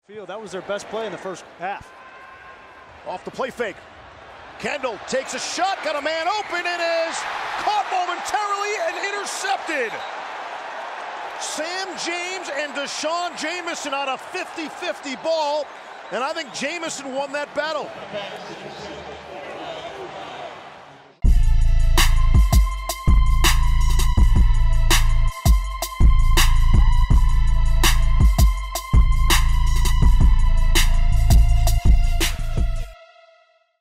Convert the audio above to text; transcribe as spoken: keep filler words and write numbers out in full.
Field, that was their best play in the first half. Off the play fake. Kendall takes a shot, got a man open, it is caught momentarily and intercepted. Sam James and DeShawn Jamison on a fifty fifty ball, and I think Jamison won that battle.